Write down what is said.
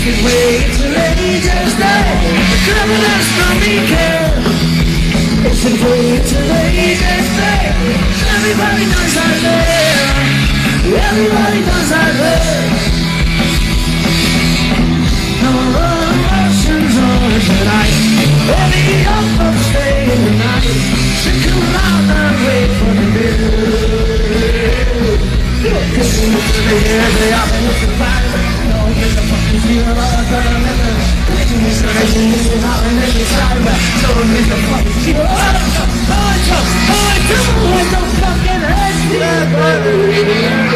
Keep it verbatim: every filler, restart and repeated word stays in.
Wait till ages day, the criminals from me care. It's a wait till ages day. Everybody knows I live. Everybody knows I live. No emotions on tonight. Only up from stay in the night. So come out and wait for the bill. Cause you know the year they are in the fire. Don't get the fucking feel of all the living. Making this crazy, this out and then you try back. Don't get the fucking feel of all the living. Oh, I come, oh, I come, I don't fucking hate you.